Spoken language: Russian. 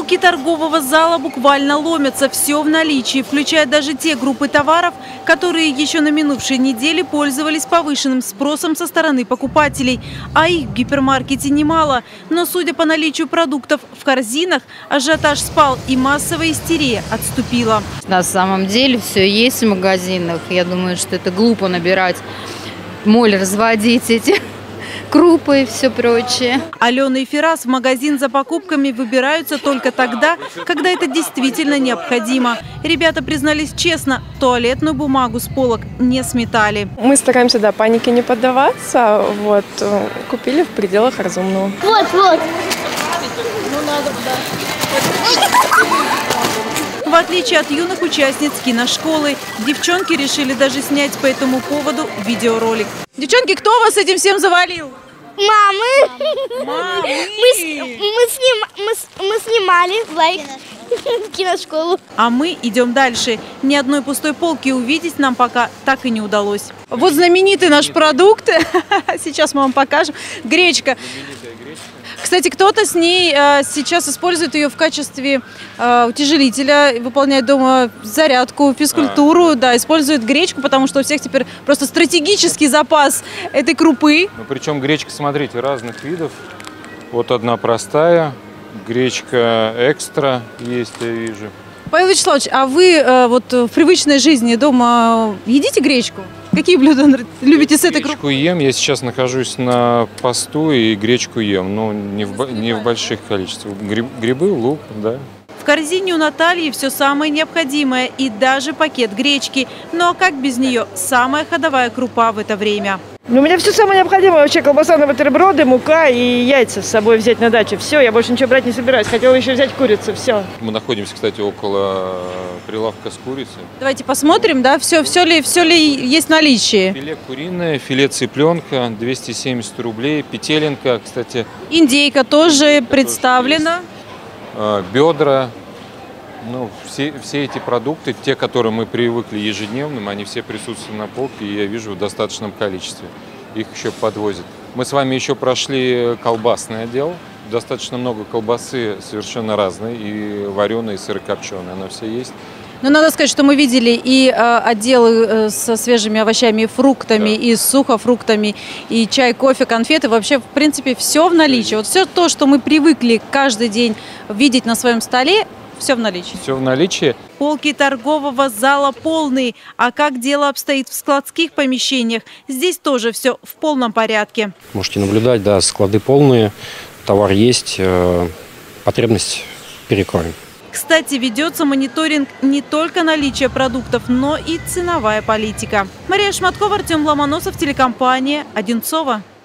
Полки торгового зала буквально ломятся. Все в наличии, включая даже те группы товаров, которые еще на минувшей неделе пользовались повышенным спросом со стороны покупателей. А их в гипермаркете немало. Но судя по наличию продуктов в корзинах, ажиотаж спал и массовая истерия отступила. На самом деле все есть в магазинах. Я думаю, что это глупо набирать моль, разводить эти крупы и все прочее. Алена и Фирас в магазин за покупками выбираются только тогда, когда это действительно необходимо. Ребята признались честно, туалетную бумагу с полок не сметали. Мы стараемся, панике не поддаваться. Купили в пределах разумного. Вот. Ну надо, В отличие от юных участниц киношколы, девчонки решили даже снять по этому поводу видеоролик. Девчонки, кто вас этим всем завалил? Мамы. Мы снимали киношколу. А мы идем дальше. Ни одной пустой полки увидеть нам пока так и не удалось. Вот знаменитый наш продукт. Сейчас мы вам покажем. Гречка. Кстати, кто-то с ней сейчас использует ее в качестве утяжелителя, выполняет дома зарядку, физкультуру, использует гречку, потому что у всех теперь просто стратегический запас этой крупы. Причем гречка, смотрите, разных видов. Вот одна простая, гречка экстра есть, я вижу. Павел Вячеславович, а вы в привычной жизни дома едите гречку? Какие блюда любите с этой крупой? Гречку ем, я сейчас нахожусь на посту и гречку ем, но не в больших количествах. Грибы, лук, да. В корзине у Натальи все самое необходимое и даже пакет гречки. Ну а как без нее? Самая ходовая крупа в это время. У меня все самое необходимое. Вообще колбаса на бутерброды, мука и яйца с собой взять на дачу. Все, я больше ничего брать не собираюсь. Хотела еще взять курицу, все. Мы находимся, кстати, около прилавка с курицей. Давайте посмотрим, все ли есть в наличии. Филе куриное, филе цыпленка, 270 рублей. Петелинка, кстати. Индейка тоже представлена. Бедра. Все эти продукты, те, к которым мы привыкли ежедневным, они все присутствуют на полке, и я вижу в достаточном количестве. Их еще подвозят. Мы с вами еще прошли колбасный отдел. Достаточно много колбасы совершенно разной, и вареной, и сырокопченой. Она все есть. Но надо сказать, что мы видели и отделы со свежими овощами и фруктами, и с сухофруктами, и чай, кофе, конфеты. Вообще, в принципе, все в наличии. Вот все то, что мы привыкли каждый день видеть на своем столе, все в наличии. Все в наличии. Полки торгового зала полные. А как дело обстоит в складских помещениях? Здесь тоже все в полном порядке. Можете наблюдать, склады полные, товар есть, потребность перекроем. Кстати, ведется мониторинг не только наличия продуктов, но и ценовая политика. Мария Шматкова, Артем Ломоносов, телекомпания «Одинцово».